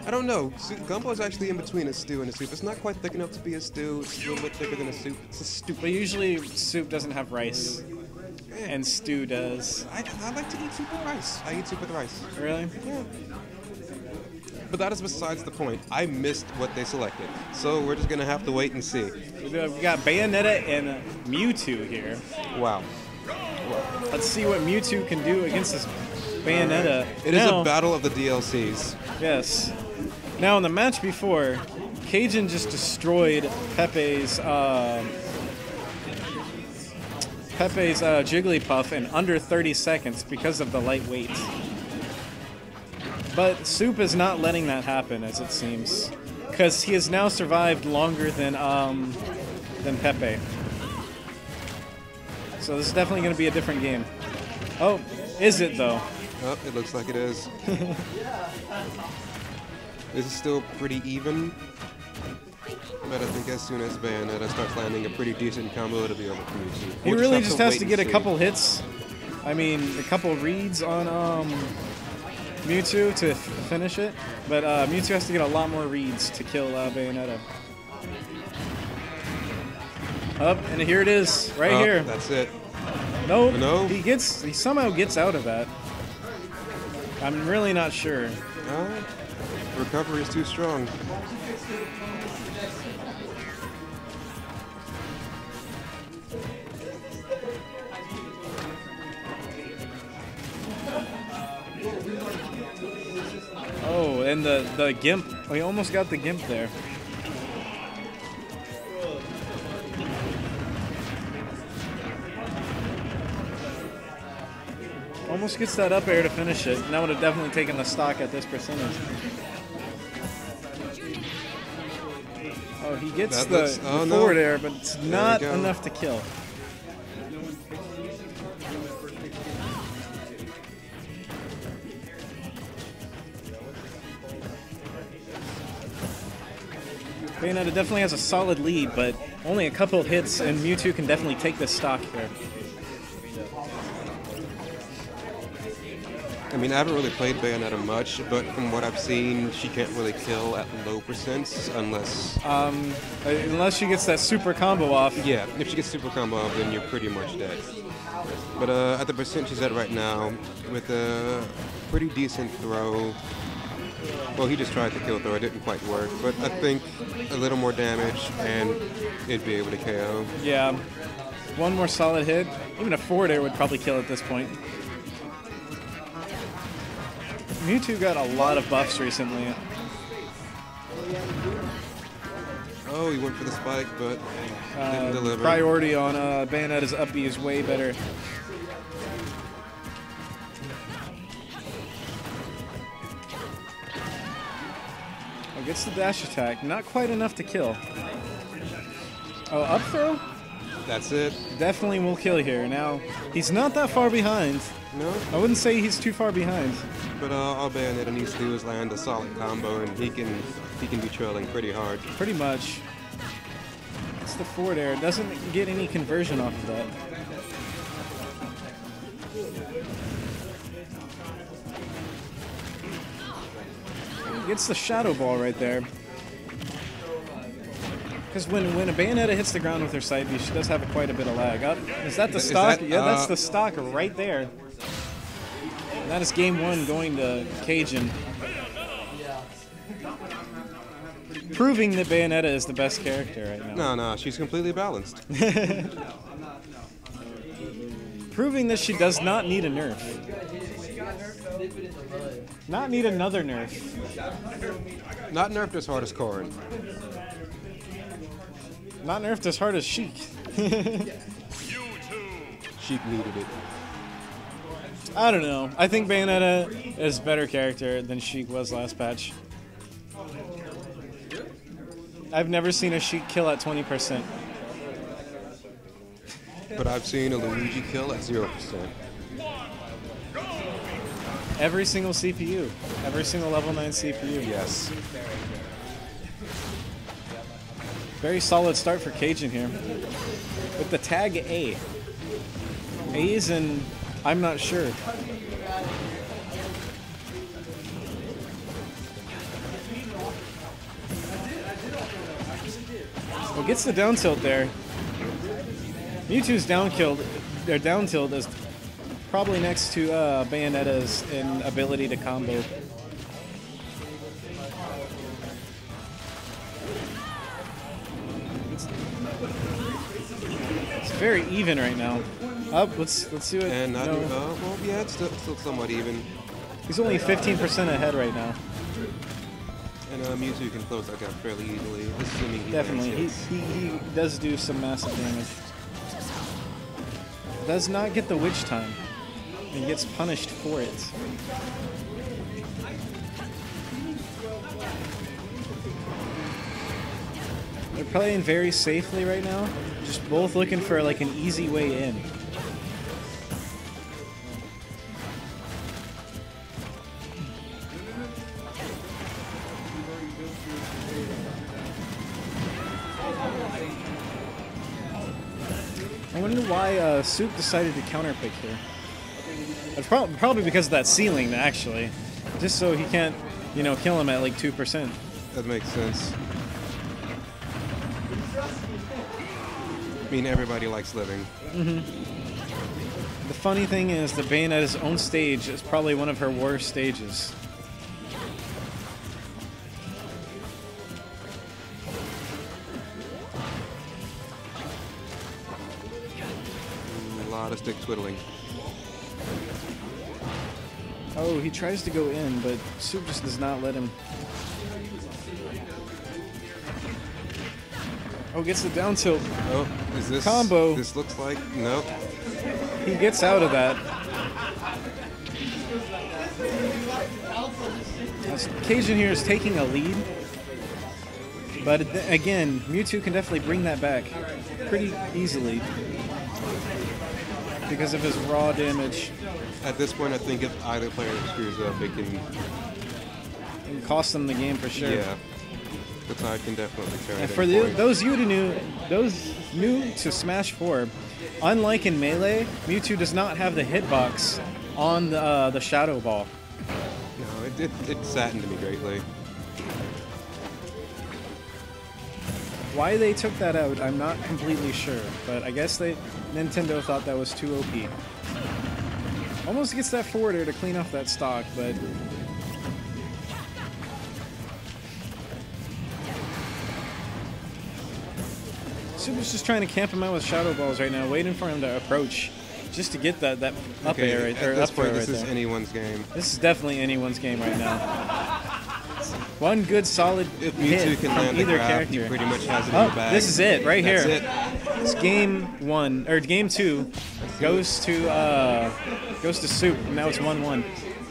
I don't know. Gumbo is actually in between a stew and a soup. It's not quite thick enough to be a stew. It's a little bit thicker than a soup. It's a stew. But usually soup doesn't have rice, and stew does. I like to eat soup with rice. I eat soup with rice. Really? Yeah. But that is besides the point. I missed what they selected. So we're just going to have to wait and see. We got Bayonetta and Mewtwo here. Wow. Let's see what Mewtwo can do against this Bayonetta. It is a battle of the DLCs. Yes. Now, in the match before, Cajun just destroyed Pepe's Jigglypuff in under 30 seconds because of the light weight. But Soup is not letting that happen, as it seems, because he has now survived longer than Pepe. So this is definitely going to be a different game. Oh, is it though? Oh, it looks like it is. This is still pretty even, but I think as soon as Bayonetta starts landing a pretty decent combo, it'll be over for Mewtwo. He really just has to get a couple hits. I mean, a couple reads on Mewtwo to finish it, but Mewtwo has to get a lot more reads to kill Bayonetta. Up, and here it is, right here. That's it. Nope. No. He somehow gets out of that. I'm really not sure. Recovery is too strong. Oh, and the Gimp. We almost got the Gimp there. Almost gets that up air to finish it. And that would have definitely taken the stock at this percentage. Oh, he gets the forward air, but it's not enough to kill. Bayonetta definitely has a solid lead, but only a couple of hits, and Mewtwo can definitely take this stock here. I mean, I haven't really played Bayonetta much, but from what I've seen, she can't really kill at low percents unless... unless she gets that super combo off. Yeah, if she gets super combo off, then you're pretty much dead. But at the percent she's at right now, with a pretty decent throw... Well, he just tried to kill throw, it didn't quite work, but I think a little more damage and it'd be able to KO. Yeah, one more solid hit. Even a forward air would probably kill at this point. Mewtwo got a lot of buffs recently. Oh, he went for the spike, but didn't deliver. Priority on Bayonetta's up B is way better. Oh, gets the dash attack. Not quite enough to kill. Oh, up throw? That's it. Definitely will kill here. Now, he's not that far behind. No? I wouldn't say he's too far behind. But all Bayonetta needs to do is land a solid combo, and he can be trailing pretty hard. Pretty much. It's the forward air. Doesn't get any conversion off of that. He gets the Shadow Ball right there. Because when a Bayonetta hits the ground with her side B, she does have quite a bit of lag. Up. Is that the stock? Yeah, that's the stock right there. And that is game one going to Cajun. Proving that Bayonetta is the best character right now. No, she's completely balanced. Proving that she does not need a nerf. Not need another nerf. Not nerfed as hard as Corrin. Not nerfed as hard as Sheik. Sheik needed it. I don't know. I think Bayonetta is a better character than Sheik was last patch. I've never seen a Sheik kill at 20%. But I've seen a Luigi kill at 0%. Every single CPU. Every single level 9 CPU. Yes. Very solid start for Cajun here. With the tag A. A is in... I'm not sure. Well, gets the down tilt there. Mewtwo's down tilt is probably next to Bayonetta's in ability to combo. It's very even right now. Up, let's see what. And not, well, yeah, it's still somewhat even. He's only 15% ahead right now. And Mewtwo can close that gap fairly easily, assuming he Definitely, lands hits. he does do some massive damage. Does not get the witch time, and gets punished for it. They're playing very safely right now, just both looking for like an easy way in. I wonder why Soup decided to counterpick here. It's probably because of that ceiling, actually. Just so he can't, you know, kill him at like 2%. That makes sense. I mean, everybody likes living. The funny thing is, the Bayonetta's own stage is probably one of her worst stages. A lot of stick twiddling. Oh, he tries to go in, but Soup just does not let him. Oh, gets the down tilt. Oh, is this combo? This looks like nope. He gets out of that. Cajun here is taking a lead, but again, Mewtwo can definitely bring that back pretty easily because of his raw damage. At this point, I think if either player screws up, it can cost them the game for sure. Yeah, the tide can definitely turn. And for those new to Smash 4, unlike in Melee, Mewtwo does not have the hitbox on the Shadow Ball. No, it saddened me greatly. Why they took that out, I'm not completely sure, but I guess Nintendo thought that was too OP. Almost gets that forward air to clean off that stock, but Super's just trying to camp him out with Shadow Balls right now, waiting for him to approach, just to get that up air right there. At this point, this is anyone's game. This is definitely anyone's game right now. One good solid if hit Mewtwo can from land either the grab, character. he pretty much has it in the bag. This is it right That's here. It. It's game 1 or game 2 goes to Soup. And now it's 1-1.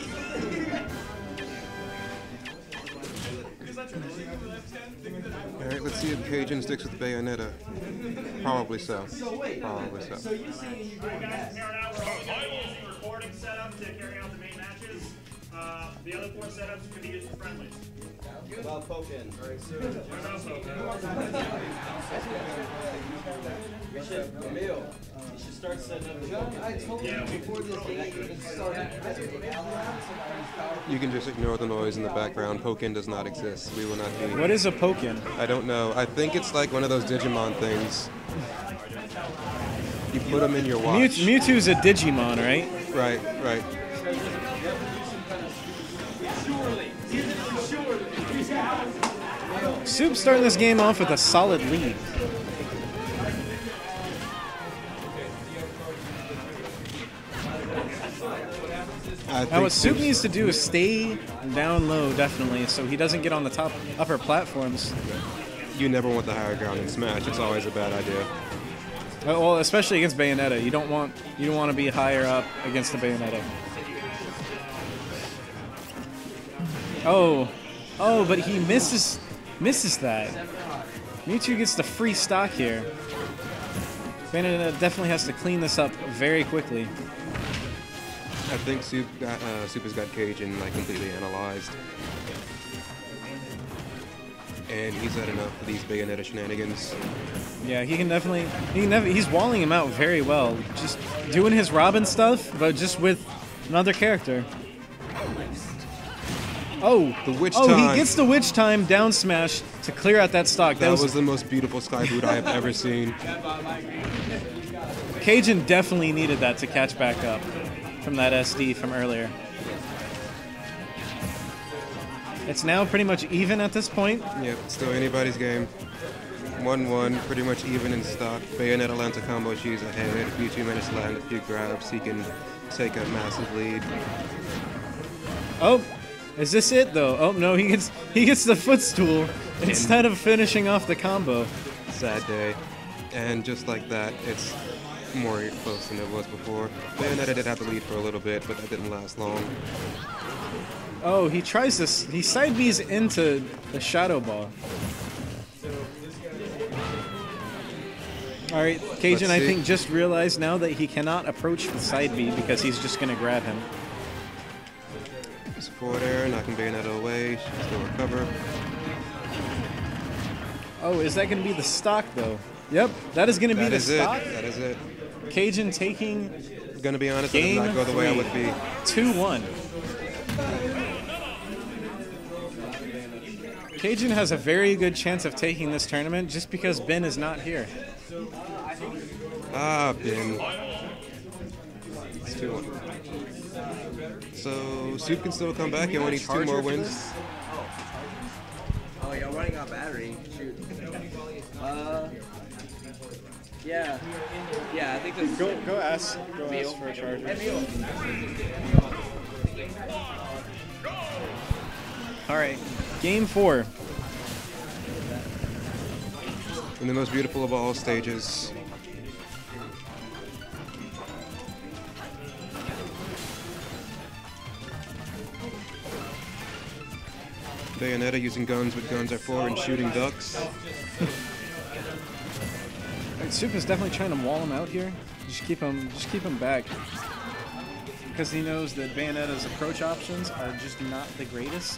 All right, let's see if Cajun sticks with Bayonetta. Probably so. Probably so. So you see, we're only using recording setup to carry out the main matches. The other 4 setups can be used for friendlies. What about Pokken? Very soon. What about Pokken? Emil, you should start setting up the Pokken. I told you before this game even started. You can just ignore the noise in the background. Pokken does not exist. We will not be. What is a Pokken? I don't know. I think it's like one of those Digimon things. You put them in your watch. Mewtwo's a Digimon, right? Right. Soup's starting this game off with a solid lead. Now what Soup needs to do is stay down low, definitely, so he doesn't get on the upper platforms. You never want the higher ground in Smash. It's always a bad idea. Well, especially against Bayonetta, you don't want to be higher up against the Bayonetta. Oh, but he misses that. Mewtwo gets the free stock here. Bayonetta definitely has to clean this up very quickly. I think Soup has got Cajun like completely analyzed, and he's had enough of these Bayonetta shenanigans. Yeah, he's walling him out very well, just doing his Robin stuff, but just with another character. Oh, The witch oh, time. he gets the witch time down smash to clear out that stock. That was the most beautiful sky boot I have ever seen. Cajun definitely needed that to catch back up from that SD from earlier. It's now pretty much even at this point. Yep, still anybody's game. 1-1, pretty much even in stock. Bayonetta lands a combo, she's ahead. A few 2 minutes to land, a few grabs, he can take a massive lead. Oh, is this it though? Oh no, he gets the footstool instead of finishing off the combo. Sad day. And just like that, it's more close than it was before. Bayonetta did have the lead for a little bit, but that didn't last long. Oh, he tries this. He side B's into the Shadow Ball. All right, Cajun, Let's I see. think just realized now that he cannot approach the side B because he's just gonna grab him. It's forward air, knocking Bayonetta away, she can still recover. Oh, is that gonna be the stock though? Yep, that is gonna be That the is it. stock. That is it. Cajun taking Gonna be honest, it did game not go the way I 3, would be. 2-1. Cajun has a very good chance of taking this tournament just because Ben is not here. Ah, Ben. It's 2-1. So, Soup can still come back. He only needs 2 more wins. Oh, y'all running out of battery. Shoot. Yeah. Yeah, I think this. Go ask for a charger. All right, game 4. In the most beautiful of all stages. Bayonetta using guns with guns R4 and shooting ducks. Soup is definitely trying to wall him out here. Just keep him back. Because he knows that Bayonetta's approach options are just not the greatest.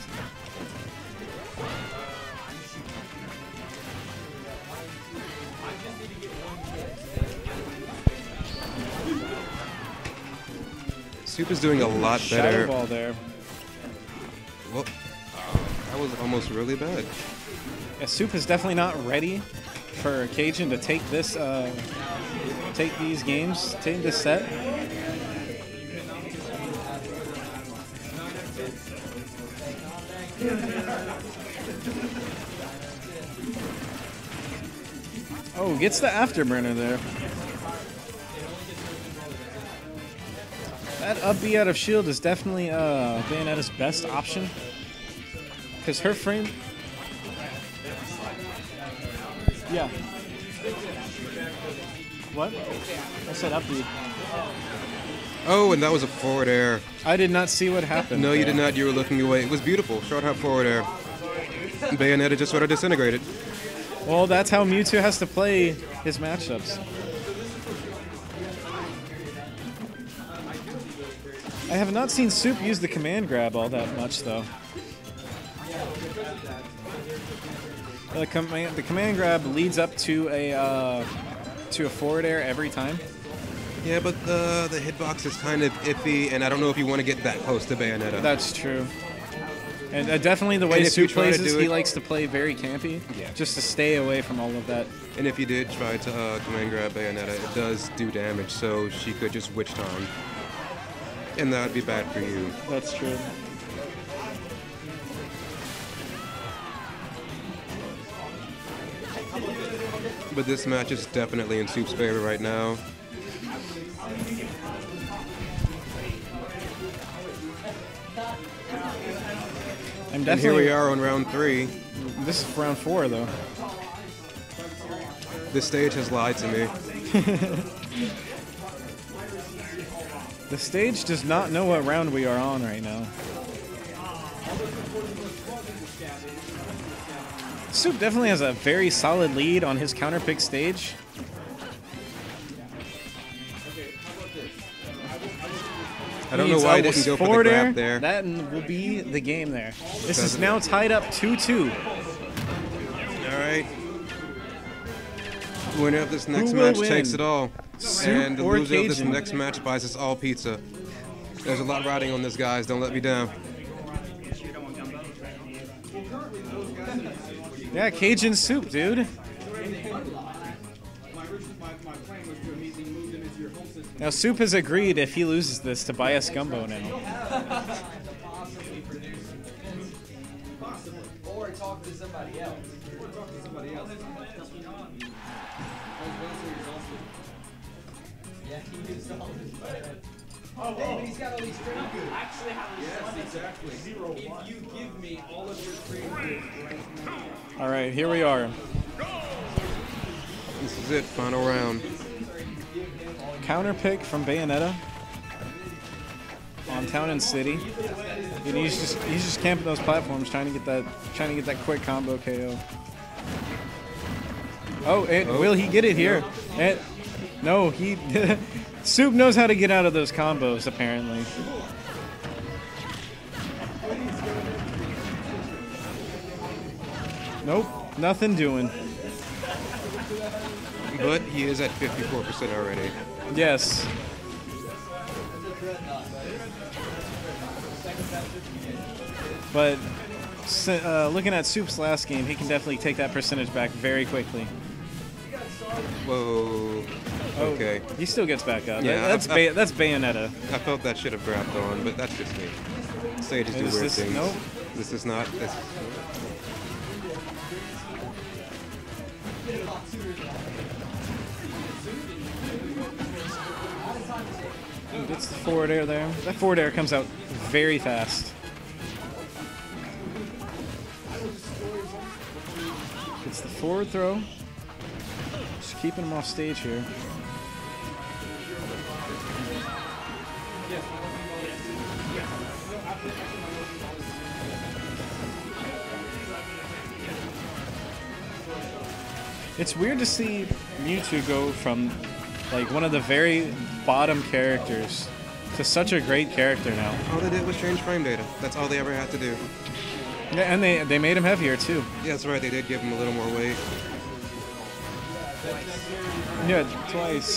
Soup is doing a lot Shadow better. Ball there. Well, that was almost really bad. Yeah, Soup is definitely not ready for Cajun to take this, take these games, take this set. Oh, gets the afterburner there. That up B out of shield is definitely Bayonetta's best option. Because her frame... Yeah. What? I said up B. Oh, and that was a forward air. I did not see what happened. No, you there. did not. You were looking away. It was beautiful. Short hop forward air. Bayonetta just sort of disintegrated. Well, that's how Mewtwo has to play his matchups. I have not seen Soup use the command grab all that much, though. The command grab leads up to a forward air every time. Yeah, but the hitbox is kind of iffy, and I don't know if you want to get that close to Bayonetta. That's true. And definitely the way And if you Soup try to plays is do he it- likes to play very campy, Yeah. just to stay away from all of that. And if you did try to command grab Bayonetta, it does do damage, so she could just witch time. And that would be bad for you. That's true. But this match is definitely in Soup's favor right now. I'm And definitely. here we are on round 3. This is round 4, though. This stage has lied to me. The stage does not know what round we are on right now. Soup definitely has a very solid lead on his counterpick stage. I don't know why I Needs didn't go for the forward air. grab there. That will be the game there. This is now tied up 2-2. All right. Winner of this next Who will match win? takes it all. Soup And the or loser of this Cajun? next match buys us all pizza. There's a lot riding on this, guys. Don't let me down. Yeah, Cajun soup, dude. Now, Soup has agreed if he loses this to buy us gumbo now. Or talk to somebody else. Yeah, he used all his money. Oh, hey, but he's got all these trade goods. Actually, yes, exactly. If you give me all of your trade goods right now. All right, here we are. This is it, final round. Counter pick from Bayonetta on Town and City. And he's just camping those platforms, trying to get that quick combo KO. Oh, will he get it here? No, he Soup knows how to get out of those combos apparently. Nope, nothing doing. But he is at 54% already. Yes. But looking at Soup's last game, he can definitely take that percentage back very quickly. Whoa. Okay. Oh, he still gets back up. Yeah, That's Bayonetta. I felt that should have grabbed on, but that's just me. Sages do weird things. Nope. This is not. Gets the forward air there. That forward air comes out very fast. Gets the forward throw. Just keeping him off stage here. It's weird to see Mewtwo go from like one of the very bottom characters to such a great character now. All they did was change frame data. That's all they ever had to do. Yeah, and they made him heavier too. Yeah, that's right. They did give him a little more weight. Yeah, twice.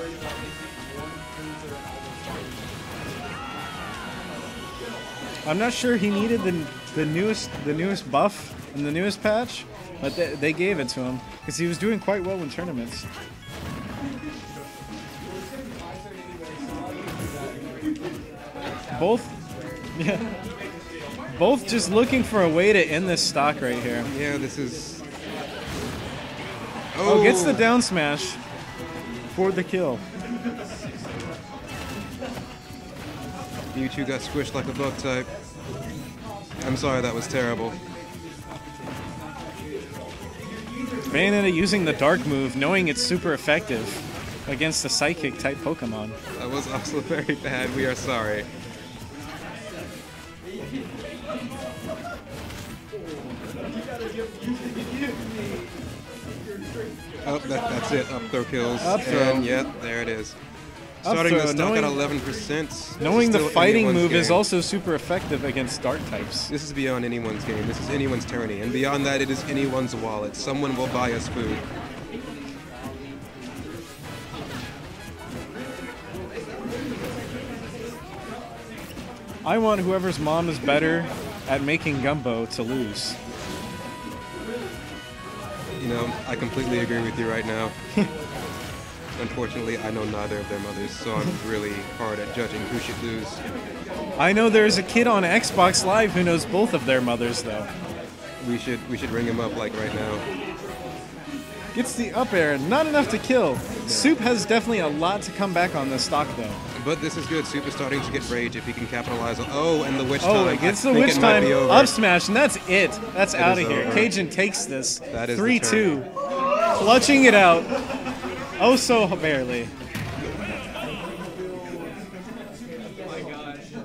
I'm not sure he needed the newest buff in the newest patch, but they gave it to him because he was doing quite well in tournaments. Both just looking for a way to end this stock right here. Yeah, this is. Oh, gets the down smash for the kill. Mewtwo got squished like a bug type. I'm sorry, that was terrible. Bayonetta using the dark move, knowing it's super effective against the psychic type Pokemon. That was also very bad. We are sorry. Oh, that's it. Up throw kills. Up throw. And yep, there it is. Starting the stock at 11%. Knowing the fighting move game. is also super effective against dark types. This is beyond anyone's game. This is anyone's tourney. And beyond that, it is anyone's wallet. Someone will buy us food. I want whoever's mom is better at making gumbo to lose. You know, I completely agree with you right now. Unfortunately, I know neither of their mothers, so I'm really hard at judging who should lose. I know there's a kid on Xbox Live who knows both of their mothers, though. We should ring him up like right now. Gets the up air, not enough to kill. Soup has definitely a lot to come back on this stock, though. But this is good. Soup is starting to get rage if he can capitalize on. Oh, and the witch time. Oh, it gets the witch time. Up smash, and that's it. That's out of here. Cajun takes this. That is 3-2. Clutching it out. Oh, so barely.